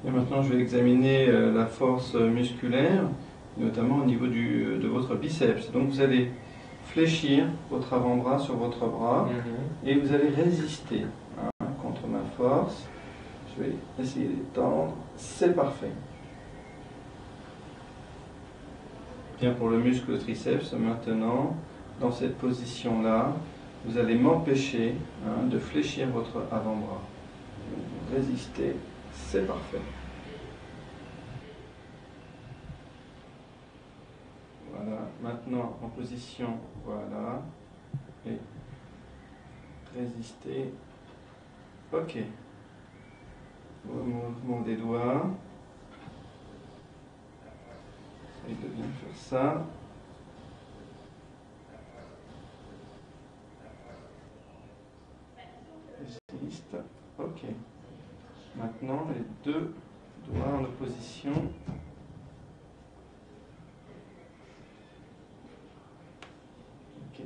Et maintenant, je vais examiner la force musculaire, notamment au niveau de votre biceps. Donc, vous allez fléchir votre avant-bras sur votre bras et vous allez résister contre ma force. Je vais essayer d'étendre. C'est parfait. Bien, pour le muscle triceps, maintenant, dans cette position-là, vous allez m'empêcher de fléchir votre avant-bras. Résistez, c'est parfait. Voilà, maintenant en position, voilà, et résistez. Ok. Mouvement des doigts. Essayez de bien faire ça. Résiste. Ok. Maintenant les deux doigts en opposition. Ok.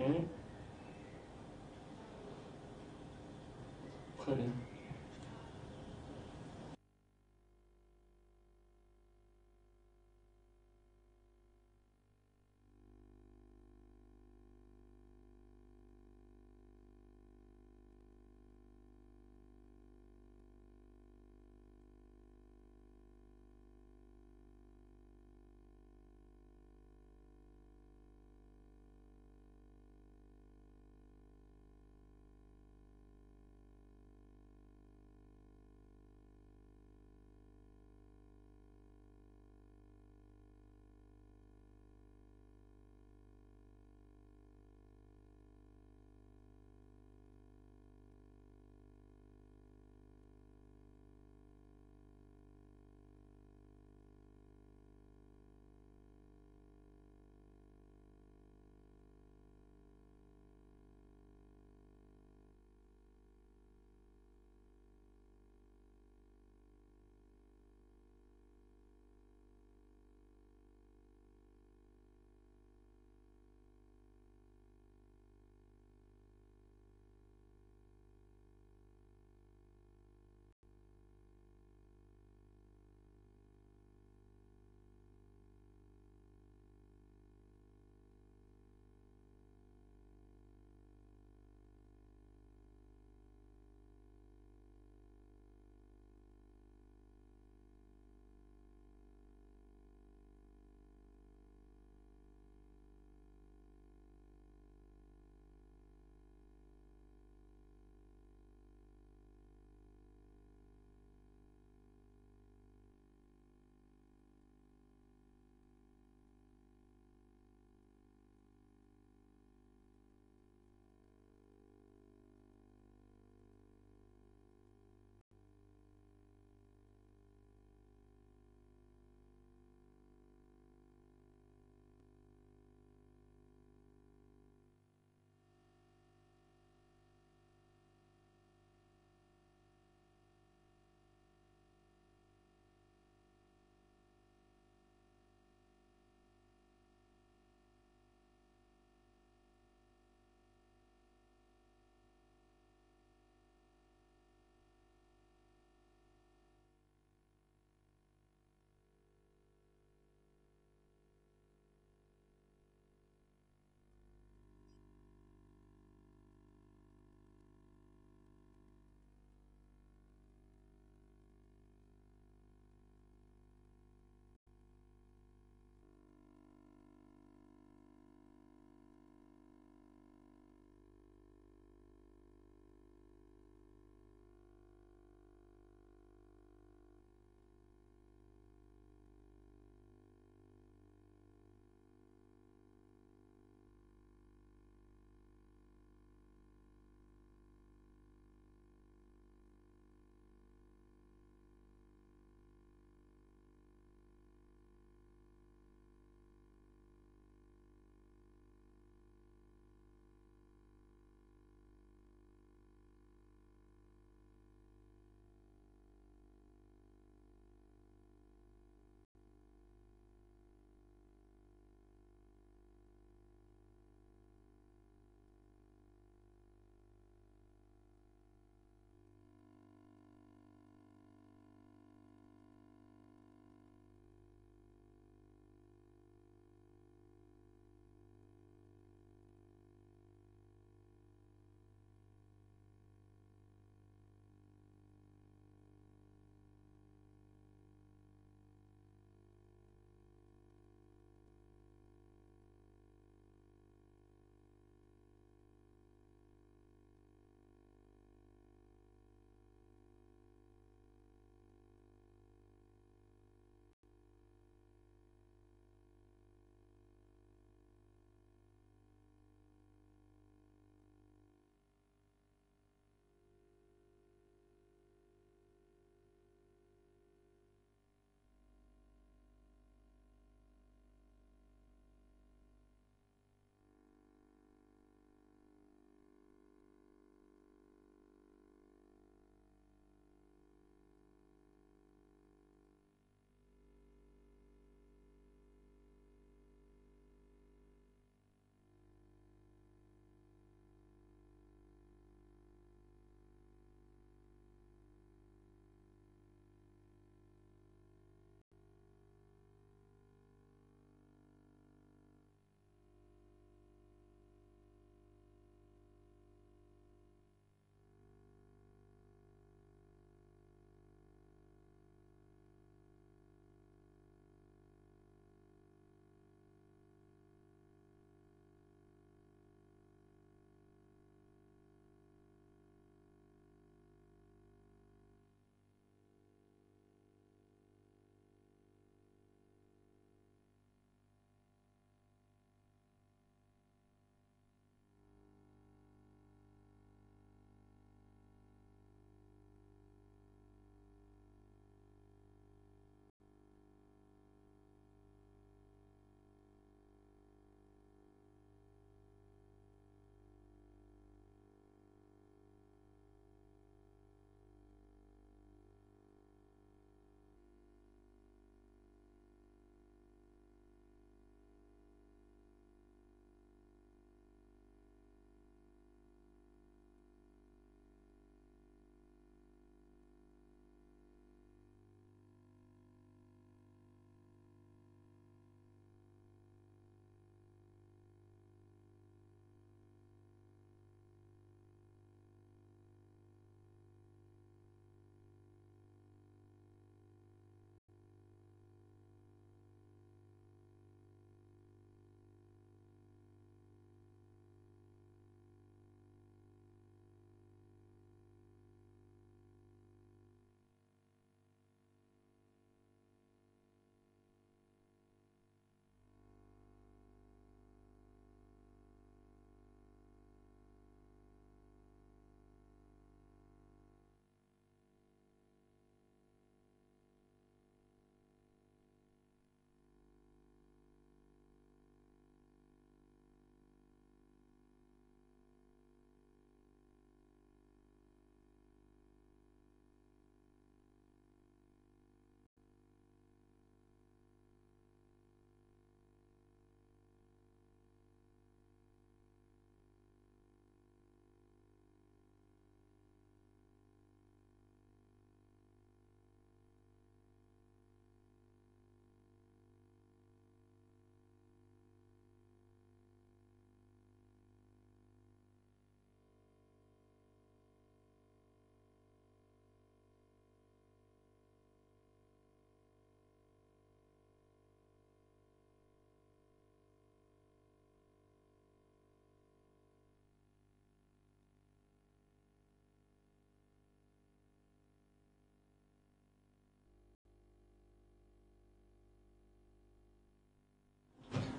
Très bien.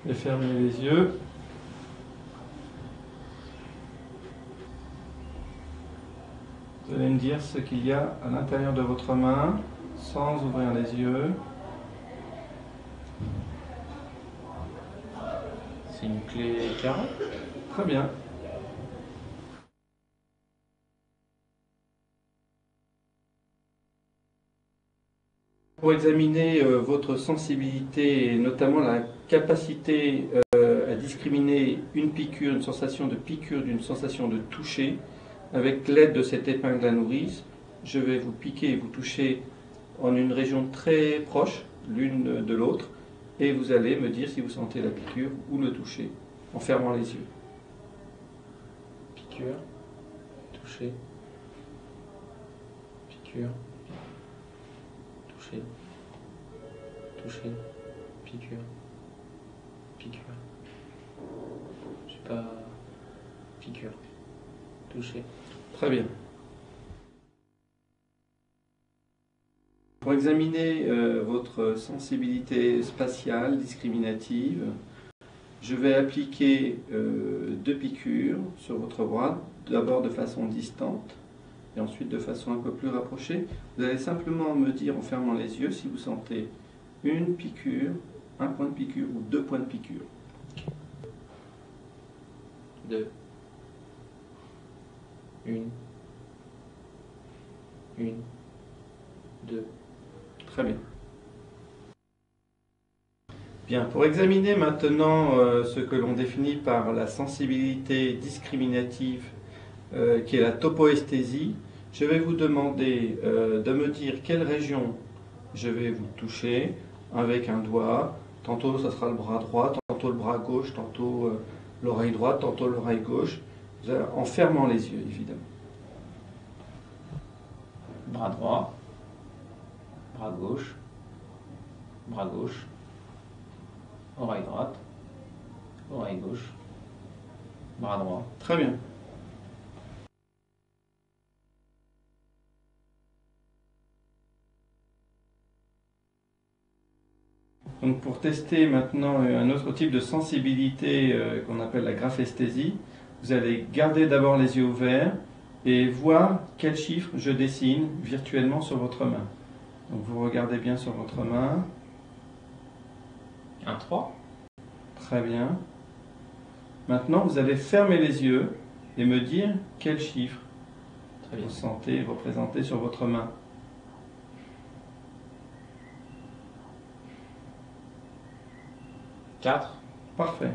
et fermez les yeux. Vous allez me dire ce qu'il y a à l'intérieur de votre main, sans ouvrir les yeux. C'est une clé carrée. Très bien. Pour examiner votre sensibilité et notamment la capacité à discriminer une piqûre, une sensation de piqûre d'une sensation de toucher, avec l'aide de cette épingle à nourrice, je vais vous piquer et vous toucher en une région très proche l'une de l'autre et vous allez me dire si vous sentez la piqûre ou le toucher en fermant les yeux. Piqûre, toucher, piqûre, toucher, toucher, piqûre, piqûre. Je sais pas, piqûre, toucher. Très bien. Pour examiner votre sensibilité spatiale discriminative, je vais appliquer 2 piqûres sur votre bras, d'abord de façon distante et ensuite de façon un peu plus rapprochée. Vous allez simplement me dire en fermant les yeux si vous sentez une piqûre, un point de piqûre ou 2 points de piqûre. 2. Une, 2. Très bien. Bien, pour examiner maintenant ce que l'on définit par la sensibilité discriminative, qui est la topoesthésie, je vais vous demander de me dire quelle région je vais vous toucher avec un doigt. Tantôt ça sera le bras droit, tantôt le bras gauche, tantôt l'oreille droite, tantôt l'oreille gauche, en fermant les yeux évidemment. Bras droit, bras gauche, oreille droite, oreille gauche, bras droit. Très bien. Donc pour tester maintenant un autre type de sensibilité qu'on appelle la graphesthésie, vous allez garder d'abord les yeux ouverts et voir quel chiffre je dessine virtuellement sur votre main. Donc vous regardez bien sur votre main. Un 3. Très bien. Maintenant vous allez fermer les yeux et me dire quel chiffre vous sentez représenté sur votre main. 4. Parfait.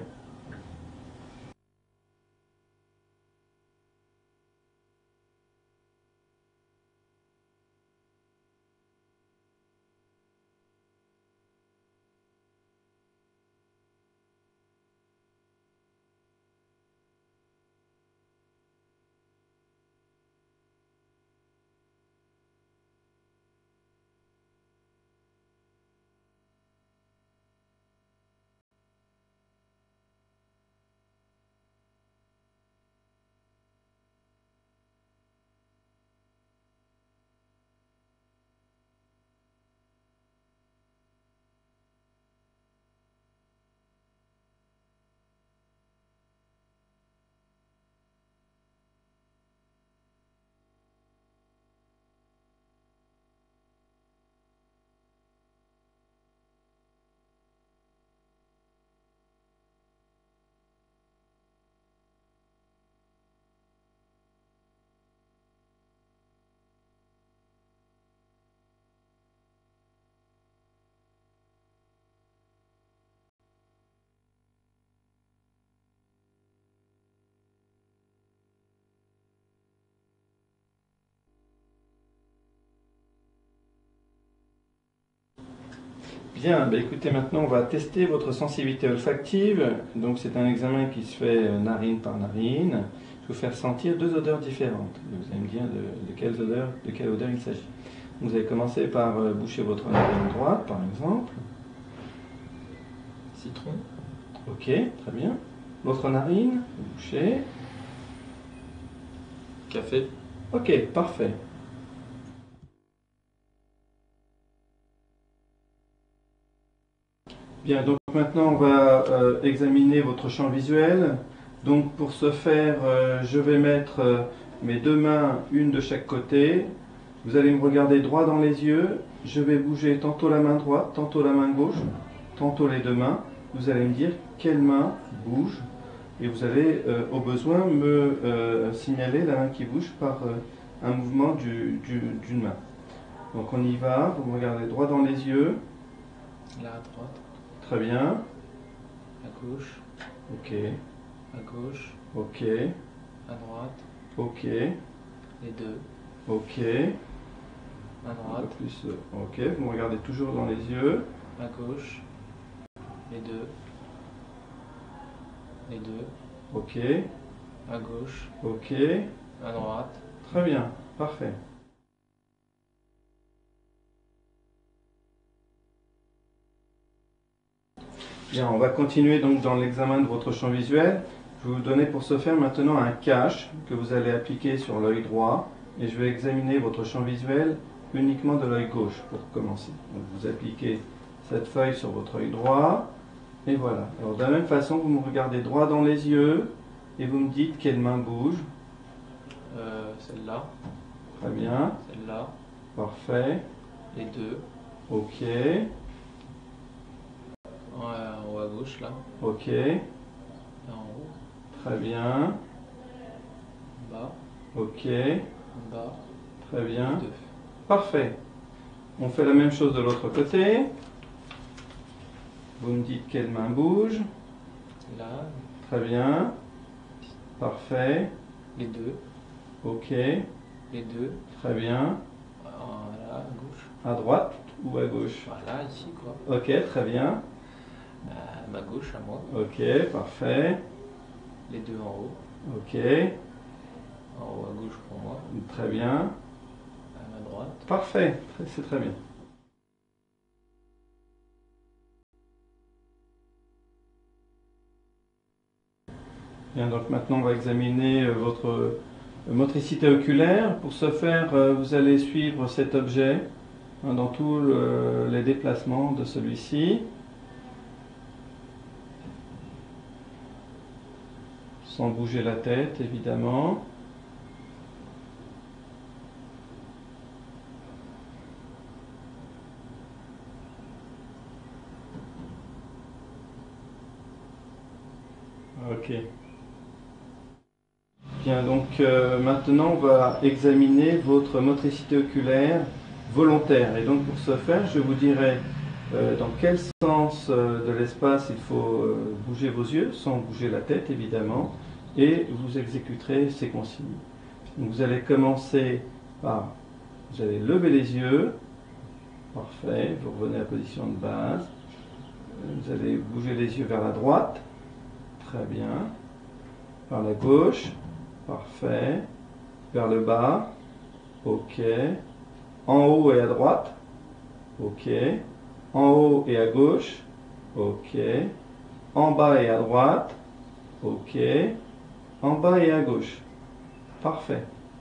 Bien, écoutez, maintenant on va tester votre sensibilité olfactive. Donc c'est un examen qui se fait narine par narine. Je vais vous faire sentir 2 odeurs différentes. Vous allez me dire de quelle odeur il s'agit. Vous allez commencer par boucher votre narine droite, par exemple. Citron. Ok, très bien. L'autre narine, vous bouchez. Café. Ok, parfait. Bien, donc maintenant on va examiner votre champ visuel. Donc pour ce faire, je vais mettre mes deux mains, une de chaque côté. Vous allez me regarder droit dans les yeux. Je vais bouger tantôt la main droite, tantôt la main gauche, tantôt les deux mains. Vous allez me dire quelle main bouge. Et vous allez au besoin me signaler la main qui bouge par un mouvement d'une main. Donc on y va, vous me regardez droit dans les yeux. Là à droite. Très bien. À gauche. Ok. À gauche. Ok. À droite. Ok. Les deux. Ok. À Un peu droite. plus. Ok. Vous me regardez toujours dans les yeux. À gauche. Les deux. Les deux. Ok. À gauche. Ok. À droite. Très bien. Parfait. Bien, on va continuer donc dans l'examen de votre champ visuel. Je vais vous donner pour ce faire maintenant un cache que vous allez appliquer sur l'œil droit et je vais examiner votre champ visuel uniquement de l'œil gauche pour commencer. Donc vous appliquez cette feuille sur votre œil droit et voilà. Alors de la même façon, vous me regardez droit dans les yeux et vous me dites quelle main bouge. Celle-là. Très bien. Celle-là. Parfait. Les deux. Ok. En haut à gauche là. Ok. Et en haut. Très bien. En bas. Ok. En bas. Très bien. Les deux. Parfait. On fait la même chose de l'autre côté. Vous me dites quelle main bouge. Là. Très bien. Parfait. Les deux. Ok. Les deux. Très bien. Là, à gauche. À droite ou à gauche? Voilà, ici quoi. Ok, très bien. Ma gauche à moi. Ok, parfait. Les deux en haut. Ok. En haut à gauche pour moi. Très bien. À ma droite. Parfait. C'est très bien. Bien, donc maintenant on va examiner votre motricité oculaire. Pour ce faire, vous allez suivre cet objet dans tous les déplacements de celui-ci. Sans bouger la tête, évidemment. Ok. Bien, donc maintenant on va examiner votre motricité oculaire volontaire. Et donc pour ce faire, je vous dirai dans quel sens de l'espace il faut bouger vos yeux, sans bouger la tête évidemment, et vous exécuterez ces consignes. Donc vous allez commencer par, vous allez lever les yeux, parfait, vous revenez à la position de base, vous allez bouger les yeux vers la droite, très bien, vers la gauche, parfait, vers le bas, ok, en haut et à droite, ok, en haut et à gauche, ok, en bas et à droite, ok, en bas et à gauche, parfait.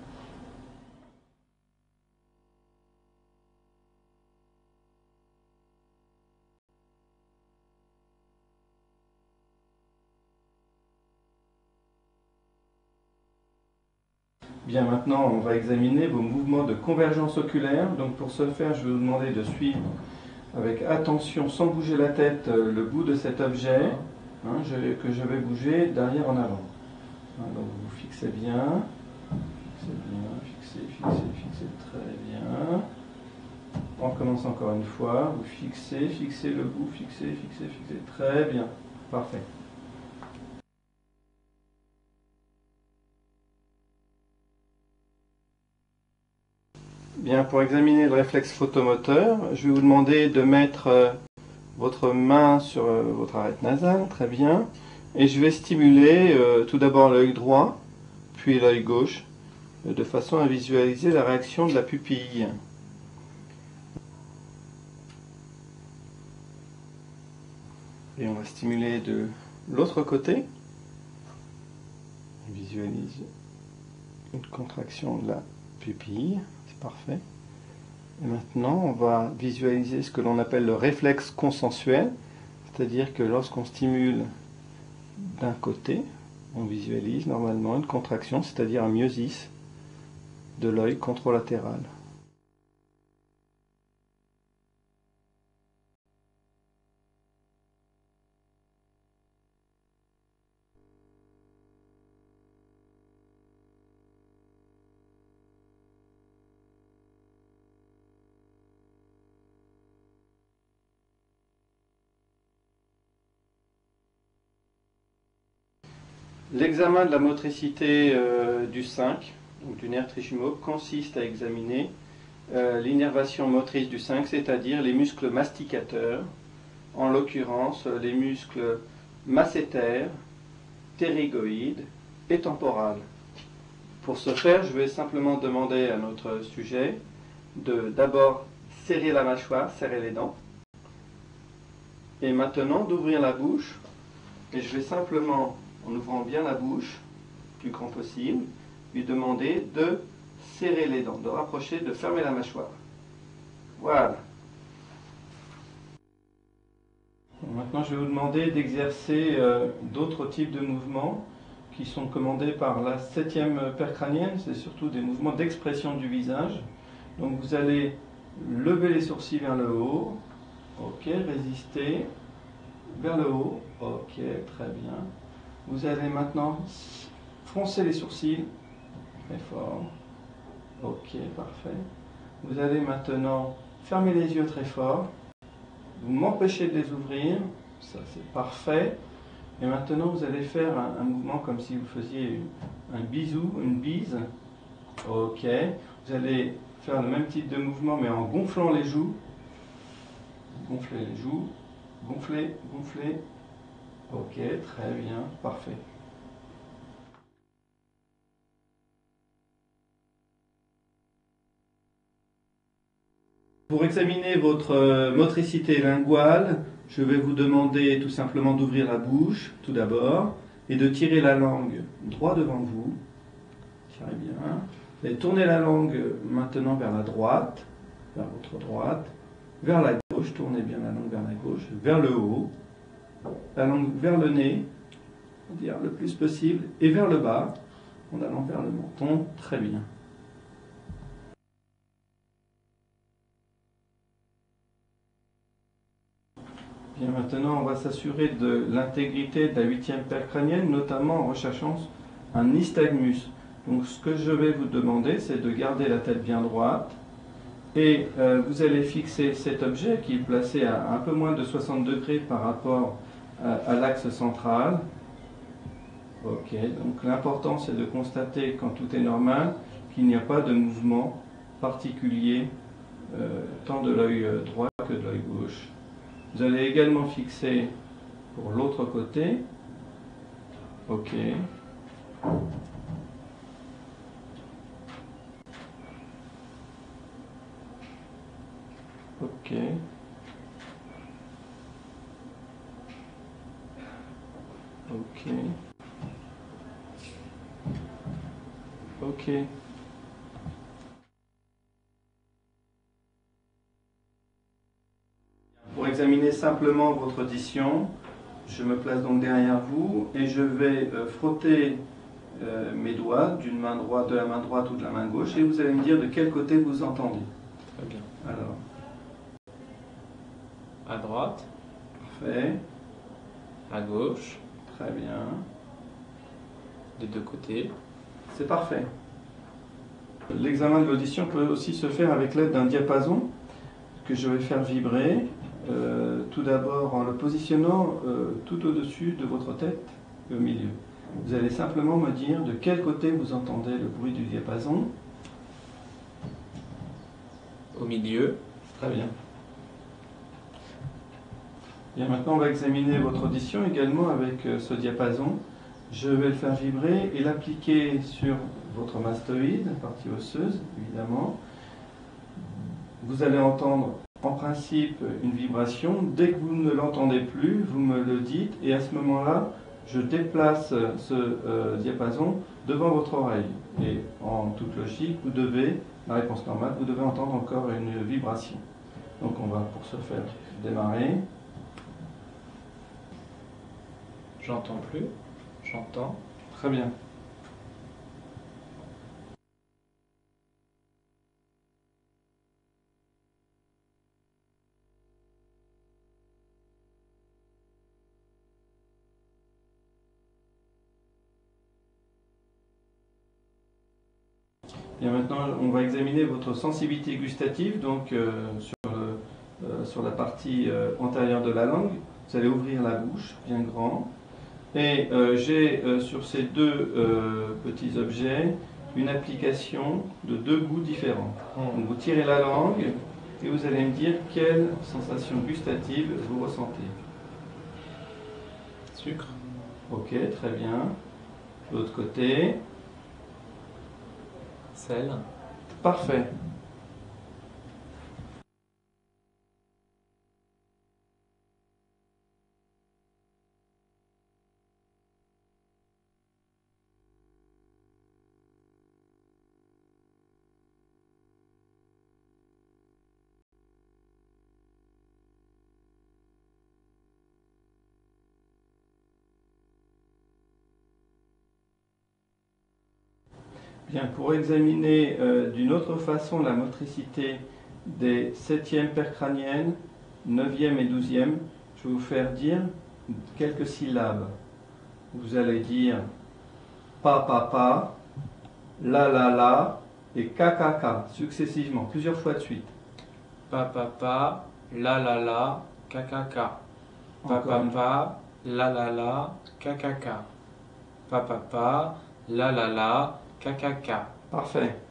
Bien, maintenant on va examiner vos mouvements de convergence oculaire. Donc pour ce faire, je vais vous demander de suivre avec attention, sans bouger la tête, le bout de cet objet que je vais bouger d'arrière en avant. Donc vous fixez bien, fixez, très bien. On recommence encore une fois, vous fixez le bout, fixez, très bien, parfait. Bien, pour examiner le réflexe photomoteur, je vais vous demander de mettre votre main sur votre arête nasale, très bien. Et je vais stimuler tout d'abord l'œil droit, puis l'œil gauche, de façon à visualiser la réaction de la pupille. Et on va stimuler de l'autre côté. On visualise une contraction de la pupille, c'est parfait. Et maintenant, on va visualiser ce que l'on appelle le réflexe consensuel, C'est-à-dire que lorsqu'on stimule d'un côté, on visualise normalement une contraction, c'est-à-dire un myosis de l'œil contralatéral. L'examen de la motricité du 5, donc du nerf trijumeau, consiste à examiner l'innervation motrice du 5, c'est-à-dire les muscles masticateurs, en l'occurrence les muscles masséter, ptérygoïde et temporal. Pour ce faire, je vais simplement demander à notre sujet de d'abord serrer la mâchoire, serrer les dents, et maintenant d'ouvrir la bouche, et je vais simplement, en ouvrant bien la bouche, plus grand possible, lui demander de serrer les dents, de rapprocher, de fermer la mâchoire. Voilà. Maintenant, je vais vous demander d'exercer d'autres types de mouvements qui sont commandés par la 7e paire crânienne. C'est surtout des mouvements d'expression du visage. Donc vous allez lever les sourcils vers le haut. Ok, résister. Vers le haut. Ok, très bien. Vous allez maintenant froncer les sourcils. Très fort. Ok, parfait. Vous allez maintenant fermer les yeux très fort. Vous m'empêchez de les ouvrir. Ça, c'est parfait. Et maintenant, vous allez faire un mouvement comme si vous faisiez un bisou, une bise. Ok. Vous allez faire le même type de mouvement, mais en gonflant les joues. Gonflez les joues. Gonflez, gonflez. Ok, très bien, parfait. Pour examiner votre motricité linguale, je vais vous demander tout simplement d'ouvrir la bouche, tout d'abord, et de tirer la langue droit devant vous. Tirez bien. Vous allez tourner la langue maintenant vers la droite, vers votre droite, vers la gauche, tournez bien la langue vers la gauche, vers le haut, la langue vers le nez, on va dire le plus possible, et vers le bas, en allant vers le menton, très bien. Bien, maintenant, on va s'assurer de l'intégrité de la 8e paire crânienne, notamment en recherchant un nystagmus. Donc, ce que je vais vous demander, c'est de garder la tête bien droite. Et vous allez fixer cet objet qui est placé à un peu moins de 60 degrés par rapport à l'axe central. Ok, donc l'important, c'est de constater, quand tout est normal, qu'il n'y a pas de mouvement particulier, tant de l'œil droit que de l'œil gauche. Vous allez également fixer pour l'autre côté. Ok. Ok. Ok. Ok. Pour examiner simplement votre audition, je me place donc derrière vous et je vais frotter mes doigts d'une main droite, de la main droite ou de la main gauche, et vous allez me dire de quel côté vous entendez. Très bien. Alors. À droite. Parfait. À gauche. Très bien. Des deux côtés. C'est parfait. L'examen de l'audition peut aussi se faire avec l'aide d'un diapason que je vais faire vibrer, tout d'abord en le positionnant tout au-dessus de votre tête et au milieu. Vous allez simplement me dire de quel côté vous entendez le bruit du diapason. Au milieu. Très bien. Bien, maintenant on va examiner votre audition également avec ce diapason. Je vais le faire vibrer et l'appliquer sur votre mastoïde, partie osseuse évidemment. Vous allez entendre en principe une vibration. Dès que vous ne l'entendez plus, vous me le dites et à ce moment-là, je déplace ce diapason devant votre oreille. Et en toute logique, vous devez, la réponse normale, vous devez entendre encore une vibration. Donc on va pour ce faire démarrer. J'entends plus. J'entends. Très bien. Bien, maintenant, on va examiner votre sensibilité gustative, donc sur la partie antérieure de la langue. Vous allez ouvrir la bouche bien grand. Et j'ai sur ces deux petits objets une application de deux goûts différents. Donc vous tirez la langue et vous allez me dire quelle sensation gustative vous ressentez. Sucre. Ok, très bien. De l'autre côté. Sel. Parfait. Bien, pour examiner d'une autre façon la motricité des 7e paires crâniennes, 9e et 12e, je vais vous faire dire quelques syllabes. Vous allez dire pa, la et ka, successivement, plusieurs fois de suite. Pa, la, kakaka. Pa, la, kakaka. Pa, la, kakaka. Parfait.